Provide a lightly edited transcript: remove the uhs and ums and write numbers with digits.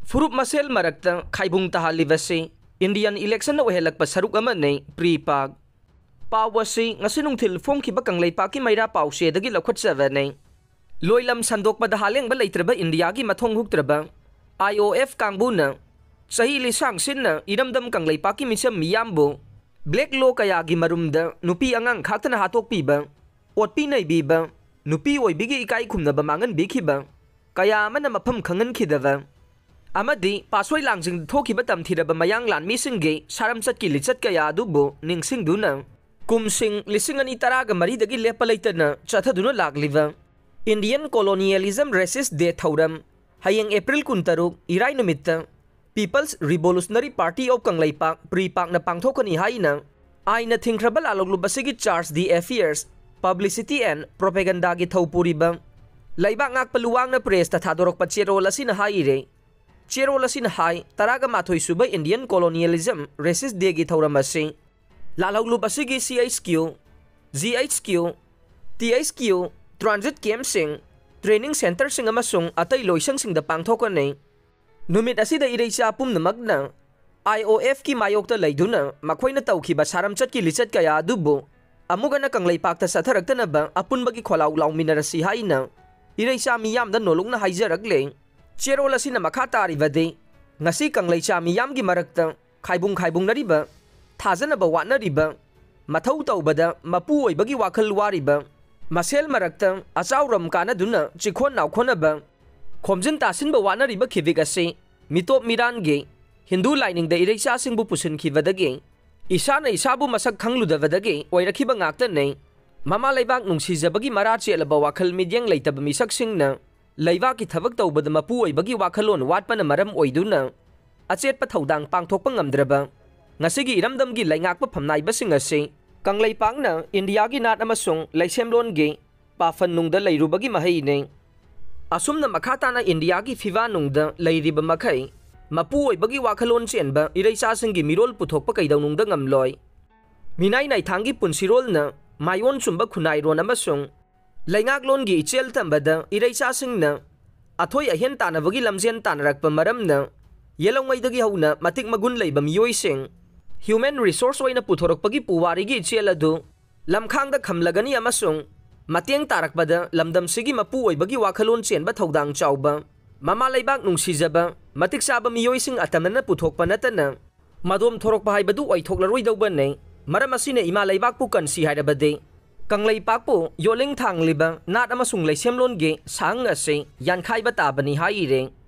फुरुप मसेल मरक्ता खाइबुंग तहालिबसे Indian election ओहेलक सरुक अमने pre पाक पावसी ngasi nungthil phongkhiba kanglaipak ki maira pause dagi lokhotchawani loilam sandokpada halengba leitraba india gi mathong huktraba IOF kangbuna sahi lisang sinna iramdam kanglaipak ki misam miyambu black law kaya gi marumda nupi angang khaktana hatok piba otpi nei biba nupi oibigi ikai khumnaba mangan bikhiba kaya amana mafam khangan khidaba amadi pasoi langjing thokiba tamthiraba mayang lan misinge saramchat ki lichat kaya adubu ningsing duna kumsing lisingani taraga mari dagi lepalaitana chathaduna lagliva Indian colonialism racist day thauram hayeng April 16 irai numitta People's Revolutionary Party of Kanglaipak pre-pak na pangthokani haina aina thingkrabal aloglubasigi charge the affairs publicity and propaganda gi thaupuriba laibak ngak paluwang na press ta thadorok pa cherol asina haire cherol asina hai taraga mathoi suba Indian colonialism racist day gi thauramasi lalauglubasigi CHQ GHQ THQ transit camp sing training center sing amasung atai loisang sing da pangthokani numit asida ireisa pumnamakna IOF ki mayokta leiduna makhoina tawkhiba saramchat ki lichat kaya adubu amugana kanglaipak ta satharakta ba apunbagi kholau lauminarasi haina ireisa miyam da nolongna haijarakle cherol asina makha taribade ngasi kanglaicha miyam gi marakta khaibung nariba thajana ba wanariba mathau tawbada mapu oibagi wakhal wariba masel marakta achauram kana duna chikhon naukhona ba khomjin tasin ba wanariba khivik ase mitop miran ge hindu lining da ireisa singbu pusin khibadage isana isabu masak khangludabadage oirakhiba ngakta nei mama laibak nungsijabagi mara chelaba wakhal midyang leitab misak singna leiba ki thabak tawbada mapu oibagi wakhalon watpana maram oiduna achetpa thodang pangthokpa ngamdraba ngasigi iramdam gi laingakpa phamnaiba sing ase kanglaipakna india gi nat amasung laisemlon ge pafan nungda leirubagi mahai ne asumna makhatana india gi fiwa nungda leiriba makhai mapu oibagi wakhalon chenba ireisa singi mirol puthokpa kaidau nungda ngamloi minai nai thangi punsirol na mayon chumba khunai ron amasung laingaklon gi ichel tambada ireisa singna athoi ahen tanabagi lamjen tanarakpa maramna yelongaidagi hauna matik magun leiba miyoi sing human resource oina puthorakpagi puwari gi ichel adu lamkhangda khamlagani amasung mateng tarakpada lamdam sigi mapu oibagi wakhalon chenba thodang chauba mama laibak nungsijaba matik saba miyoi sing atamna puthokpa natana madom thorokpa haibadu oithoklaroi dauba nei maram asine ima laibak pu kansi hairabade kanglaipak pu yoling thangliba nat amasung laisemlon ge sang ase yankhaiba tabani haire